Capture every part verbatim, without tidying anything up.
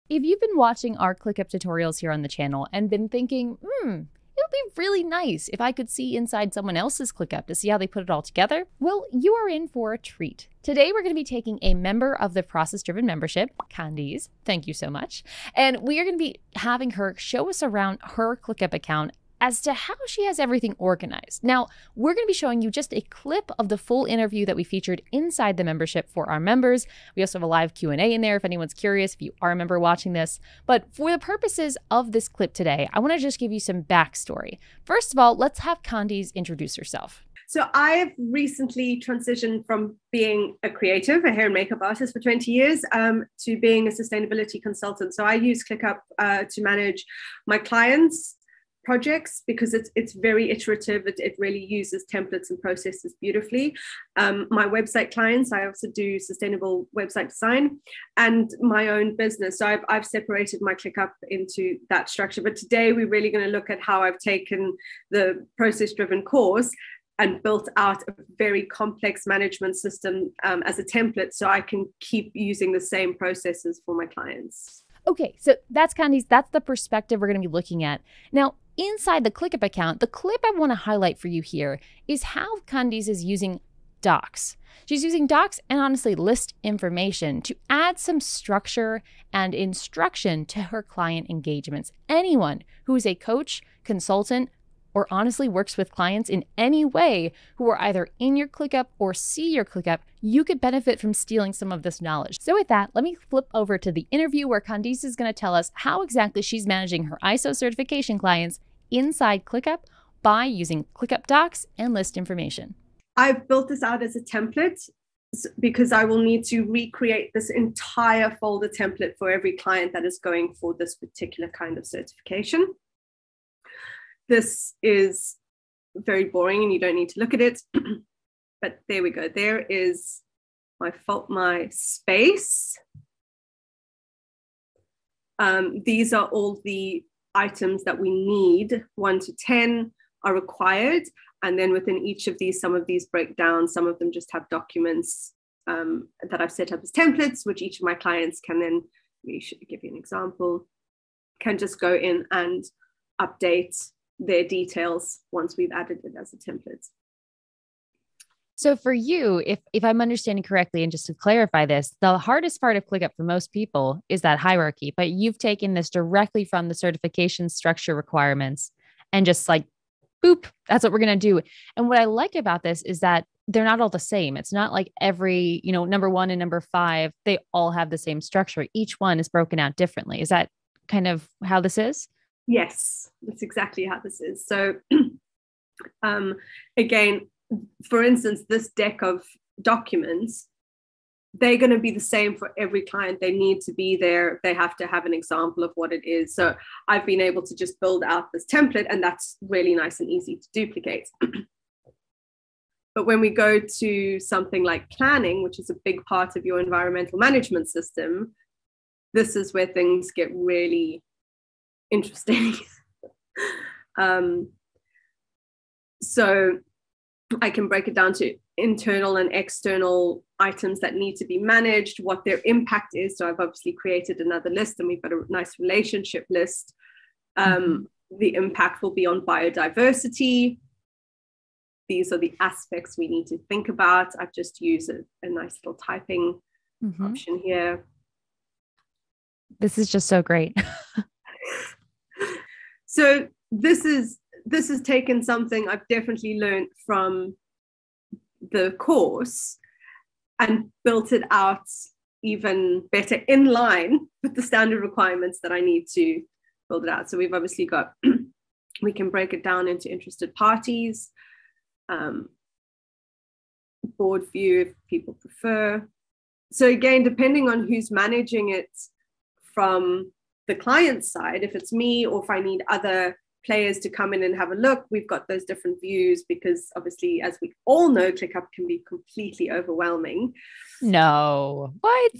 if you've been watching our ClickUp tutorials here on the channel and been thinking, hmm, it would be really nice if I could see inside someone else's ClickUp to see how they put it all together, well, you are in for a treat. Today, we're going to be taking a member of the ProcessDriven membership, Khandiz, thank you so much, and we are going to be having her show us around her ClickUp account as to how she has everything organized. Now, we're going to be showing you just a clip of the full interview that we featured inside the membership for our members. We also have a live Q and A in there if anyone's curious, if you are a member watching this. But for the purposes of this clip today, I want to just give you some backstory. First of all, let's have Khandiz introduce herself. So I've recently transitioned from being a creative, a hair and makeup artist for twenty years, um, to being a sustainability consultant. So I use ClickUp uh, to manage my clients' projects because it's it's very iterative. It, it really uses templates and processes beautifully. Um, my website clients, I also do sustainable website design, and my own business. So I've, I've separated my ClickUp into that structure. But today we're really going to look at how I've taken the process-driven course and built out a very complex management system um, as a template so I can keep using the same processes for my clients. Okay, so that's Khandiz, that's the perspective we're going to be looking at. Now, inside the ClickUp account, the clip I want to highlight for you here is how Khandiz is using docs. She's using docs and honestly list information to add some structure and instruction to her client engagements. Anyone who is a coach, consultant, or honestly works with clients in any way who are either in your ClickUp or see your ClickUp, you could benefit from stealing some of this knowledge. So with that, let me flip over to the interview where Khandiz is going to tell us how exactly she's managing her I S O certification clients inside ClickUp by using ClickUp Docs and list information. I've built this out as a template because I will need to recreate this entire folder template for every client that is going for this particular kind of certification. This is very boring and you don't need to look at it, but there we go. There is my fault, my space. Um, these are all the items that we need. One to ten are required. And then within each of these, some of these break down. Some of them just have documents um, that I've set up as templates, which each of my clients can then, we should give you an example, can just go in and update their details once we've added it as a template. So for you, if, if I'm understanding correctly, and just to clarify this, the hardest part of ClickUp for most people is that hierarchy, but you've taken this directly from the certification structure requirements and just like, boop, that's what we're going to do. And what I like about this is that they're not all the same. It's not like every, you know, number one and number five, they all have the same structure. Each one is broken out differently. Is that kind of how this is? Yes, that's exactly how this is. So um, again, for instance, this deck of documents, they're going to be the same for every client. They need to be there. They have to have an example of what it is. So I've been able to just build out this template, and that's really nice and easy to duplicate. But when we go to something like planning, which is a big part of your environmental management system, this is where things get really interesting. um, so I can break it down to internal and external items that need to be managed, what their impact is. So I've obviously created another list, and we've got a nice relationship list. Um, the impact will be on biodiversity. These are the aspects we need to think about. I've just used a, a nice little typing mm-hmm. option here. This is just so great. So this is this has taken something I've definitely learned from the course and built it out even better in line with the standard requirements that I need to build it out. So we've obviously got, we can break it down into interested parties, um, board view if people prefer. So again, depending on who's managing it from the client side, if it's me or if I need other players to come in and have a look, we've got those different views, because obviously, as we all know, ClickUp can be completely overwhelming. No, what?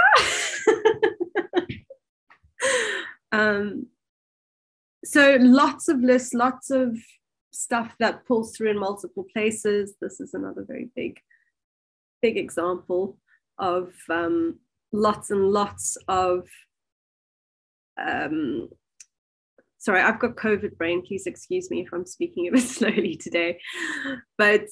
um, so lots of lists, lots of stuff that pulls through in multiple places. This is another very big, big example of um, lots and lots of um, sorry, I've got COVID brain. Please excuse me if I'm speaking a bit slowly today. But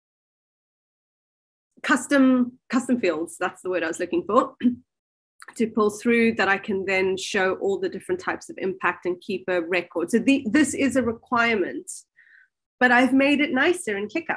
custom custom fields, that's the word I was looking for, to pull through that I can then show all the different types of impact and keep a record. So the, this is a requirement, but I've made it nicer in ClickUp.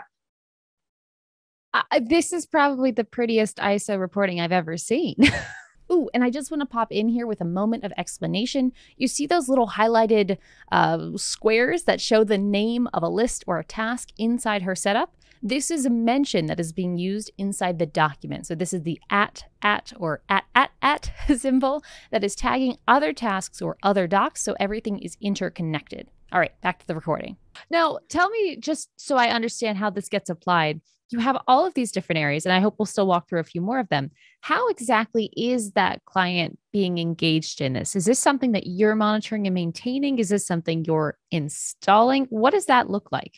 Uh, this is probably the prettiest I S O reporting I've ever seen. Ooh, and I just want to pop in here with a moment of explanation. You see those little highlighted uh, squares that show the name of a list or a task inside her setup? This is a mention that is being used inside the document. So this is the at, at, or at, at, at symbol that is tagging other tasks or other docs, so everything is interconnected. All right, back to the recording. Now, tell me, just so I understand how this gets applied, you have all of these different areas, and I hope we'll still walk through a few more of them. How exactly is that client being engaged in this? Is this something that you're monitoring and maintaining? Is this something you're installing? What does that look like?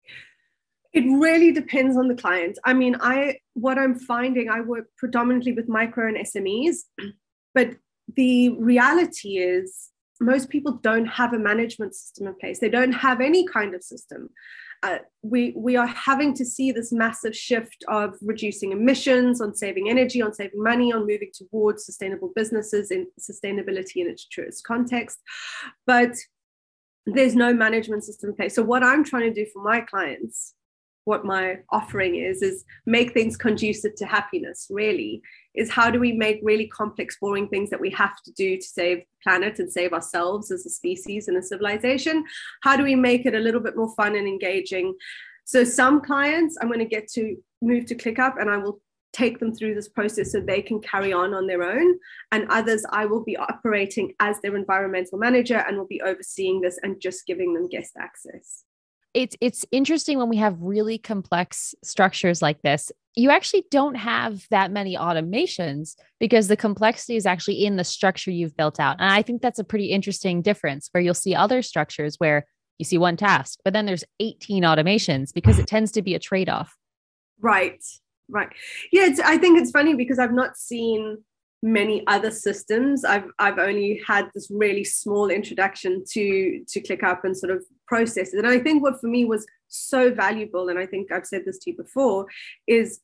It really depends on the client. I mean, I what I'm finding, I work predominantly with micro and S M Es, but the reality is most people don't have a management system in place. They don't have any kind of system. Uh, we we are having to see this massive shift of reducing emissions, on saving energy, on saving money, on moving towards sustainable businesses and sustainability in its truest context. But there's no management system in place. So what I'm trying to do for my clients, what my offering is, is make things conducive to happiness, really, is how do we make really complex, boring things that we have to do to save the planet and save ourselves as a species and a civilization? How do we make it a little bit more fun and engaging? So some clients, I'm going to get to move to ClickUp and I will take them through this process so they can carry on on their own. And others, I will be operating as their environmental manager and will be overseeing this and just giving them guest access. It's it's interesting when we have really complex structures like this, you actually don't have that many automations because the complexity is actually in the structure you've built out. And I think that's a pretty interesting difference where you'll see other structures where you see one task, but then there's eighteen automations because it tends to be a trade-off. Right, right. Yeah, it's, I think it's funny because I've not seen many other systems. I've I've only had this really small introduction to to ClickUp and sort of processes. And I think what for me was so valuable, and I think I've said this to you before, is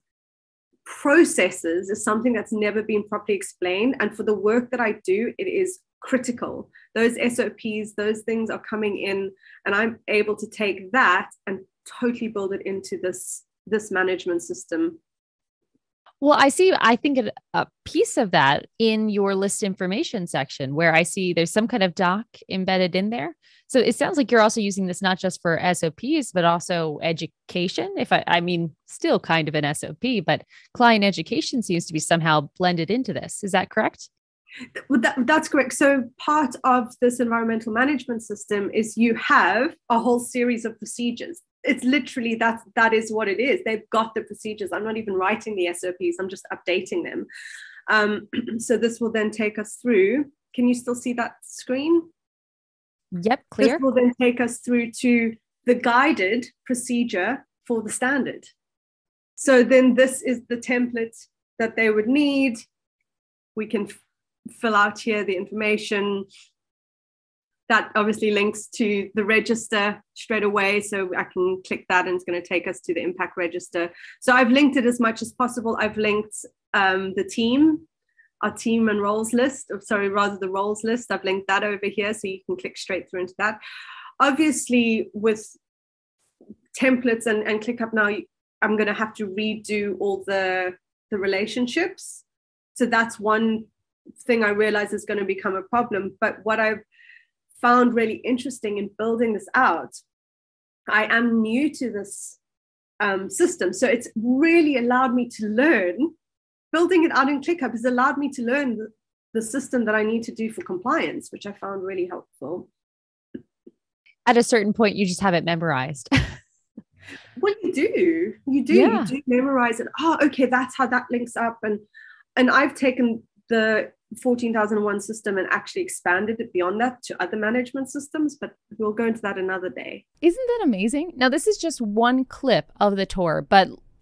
processes is something that's never been properly explained. And for the work that I do, it is critical. Those S O Ps, those things are coming in, and I'm able to take that and totally build it into this this management system. Well, I see, I think a piece of that in your list information section where I see there's some kind of doc embedded in there. So it sounds like you're also using this not just for S O Ps, but also education. If I, I mean, still kind of an S O P, but client education seems to be somehow blended into this. Is that correct? Well, that, that's correct. So part of this environmental management system is you have a whole series of procedures. It's literally that that is what it is. They've got the procedures. I'm not even writing the S O Ps. I'm just updating them. Um, so this will then take us through. Can you still see that screen? Yep, clear. This will then take us through to the guided procedure for the standard. So then this is the template that they would need. We can f- fill out here the information. That obviously links to the register straight away. So I can click that and it's going to take us to the impact register. So I've linked it as much as possible. I've linked um, the team, our team and roles list, or sorry, rather the roles list. I've linked that over here so you can click straight through into that. Obviously with templates and, and ClickUp now, I'm going to have to redo all the, the relationships. So that's one thing I realize is going to become a problem. But what I've found really interesting in building this out, I am new to this um, system. So it's really allowed me to learn, building it out in ClickUp has allowed me to learn the, the system that I need to do for compliance, which I found really helpful. At a certain point, you just have it memorized. Well, you do, you do, Yeah. you do memorize it. Oh, okay, that's how that links up. And, and I've taken the fourteen thousand one system and actually expanded it beyond that to other management systems, but we'll go into that another day. Isn't that amazing? Now, this is just one clip of the tour, but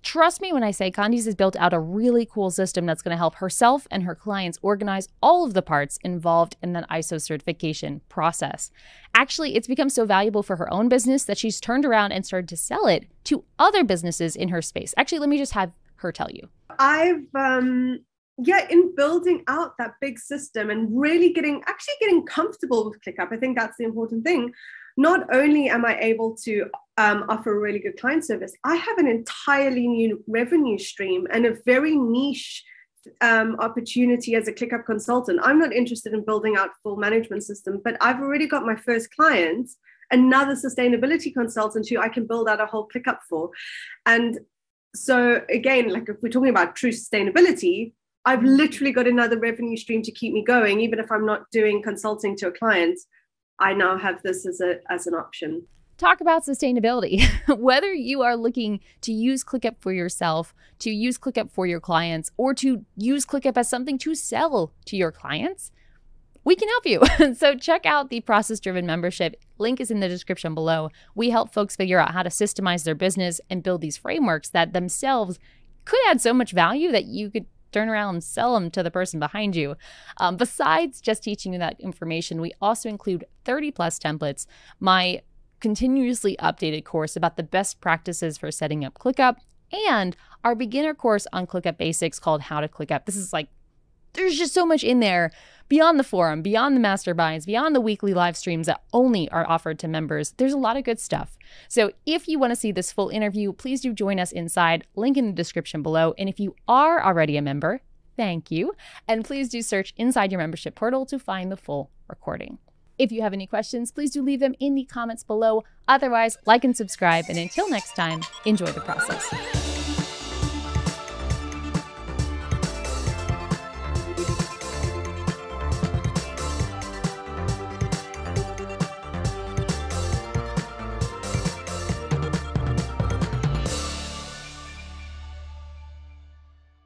Trust me when I say Khandiz has built out a really cool system that's going to help herself and her clients organize all of the parts involved in that I S O certification process. Actually, it's become so valuable for her own business that she's turned around and started to sell it to other businesses in her space. Actually, let me just have her tell you. I've, um, yeah, in building out that big system and really getting, actually getting comfortable with ClickUp, I think that's the important thing. Not only am I able to um, offer a really good client service, I have an entirely new revenue stream and a very niche um, opportunity as a ClickUp consultant. I'm not interested in building out full management system, but I've already got my first client, another sustainability consultant who I can build out a whole ClickUp for. And so again, like if we're talking about true sustainability, I've literally got another revenue stream to keep me going, even if I'm not doing consulting to a client. I now have this as a as an option. Talk about sustainability. Whether you are looking to use ClickUp for yourself, to use ClickUp for your clients, or to use ClickUp as something to sell to your clients, we can help you. So check out the ProcessDriven membership. Link is in the description below. We help folks figure out how to systemize their business and build these frameworks that themselves could add so much value that you could turn around and sell them to the person behind you. Um, besides just teaching you that information, we also include thirty plus templates, my continuously updated course about the best practices for setting up ClickUp, and our beginner course on ClickUp basics called How to ClickUp. This is like, there's just so much in there beyond the forum, beyond the masterminds, beyond the weekly live streams that only are offered to members. There's a lot of good stuff. So if you want to see this full interview, please do join us inside. Link in the description below. And if you are already a member, thank you. And please do search inside your membership portal to find the full recording. If you have any questions, please do leave them in the comments below. Otherwise, like and subscribe. And until next time, enjoy the process.